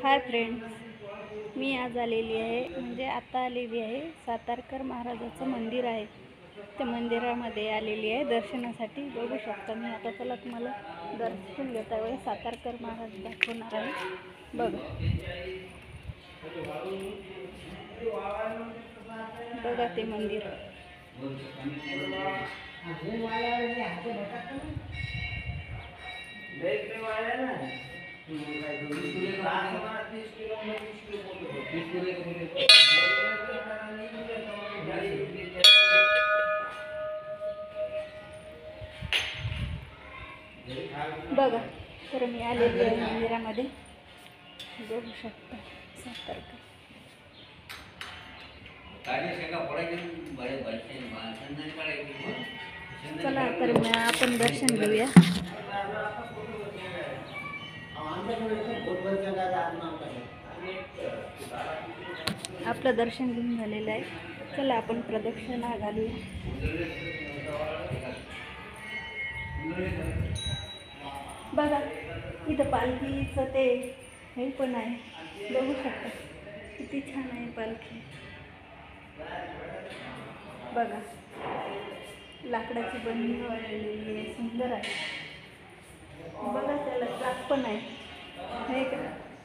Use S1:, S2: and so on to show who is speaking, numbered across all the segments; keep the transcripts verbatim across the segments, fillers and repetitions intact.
S1: Hi friends, मी आज आलेली आहे म्हणजे आता आलेली आहे सातारकर महाराजाचं मंदिर आहे. त्या मंदिरामध्ये आलेली आहे दर्शनासाठी. बघू शकता मी आता चला तुम्हाला दर्शन घेता वेळेस सातारकर महाराज दाखवणार आहे. बघा बघा ते मंदिर. बघा तर मी आलेली आहे मंदिरामध्ये. बघू शकता सातारकर. चला तर मग आपण दर्शन घेऊया. आपलं दर्शन घेऊन झालेलं आहे. चला आपण प्रदक्षिणा घालूया. बघा इथं पालखीचं ते हे पण आहे. बघू शकता किती छान आहे पालखी. बघा लाकडाची बनवलेली आहे, सुंदर आहे. बघा त्याला चाक पण आहे. हे का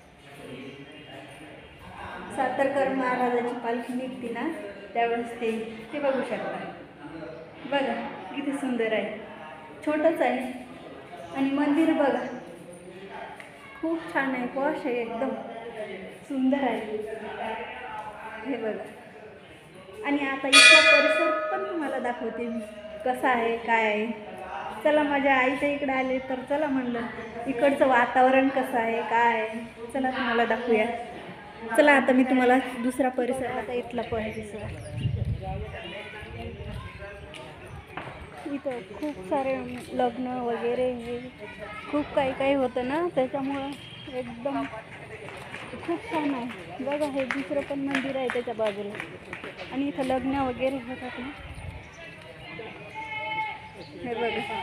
S1: सातारकर महाराजाची पालखी निघते ना त्यावेळेस ते ते बघू शकता. बघा किती सुंदर आहे. छोटंच आहे आणि मंदिर बघा खूप छान आहे. पॉश आहे, एकदम सुंदर आहे. हे बघा आणि आता इथला परिसर पण तुम्हाला दाखवते मी कसा आहे काय आहे. चला माझ्या आईच्या इकडे आले तर चला म्हणलं इकडचं वातावरण कसं आहे काय आहे. चला तुम्हाला दाखवूया. चला आता मी तुम्हाला दुसरा परिसर आता इथला परिसर. इथं खूप सारे लग्न वगैरे हे खूप काही काही होतं ना, त्याच्यामुळं एकदम खूप छान आहे. बघा हे दुसरं पण मंदिर आहे त्याच्या बाजूला आणि इथं लग्न वगैरे होतात ना. हे बघा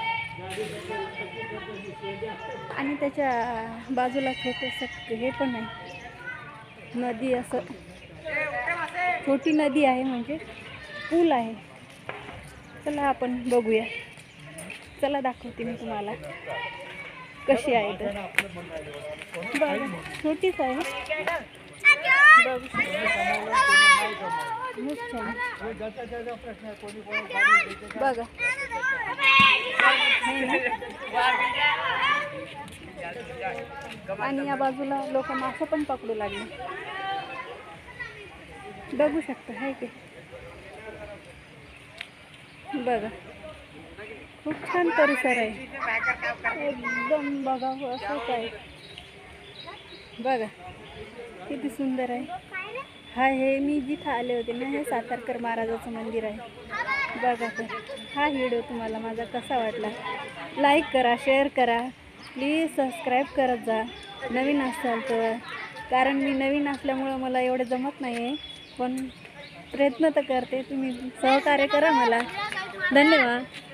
S1: आणि त्याच्या बाजूला छोटंसं हे पण आहे नदी. असं छोटी नदी आहे म्हणजे पूल आहे. चला आपण बघूया. चला दाखवते मी तुम्हाला कशी आहे. तर बघा छोटीच आहे. खूप छान बघा. आणि या बाजूला लोक मासे पण पकडू लागले. बघू शकता आहे की. बघा खूप छान परिसर आहे एकदम. बघा असंच आहे. बघा किती सुंदर आहे. हा हे मी जिथं आले होते ना हे सातारकर महाराजाचं मंदिर आहे. बघा तर हा व्हिडिओ तुम्हाला माझा कसा वाटला लाईक करा, शेअर करा, प्लीज सबस्क्राईब करत जा नवीन असाल तर. कारण मी नवीन असल्यामुळं मला एवढं जमत नाही आहे, पण प्रयत्न तर करते. तुम्ही सहकार्य करा मला. धन्यवाद.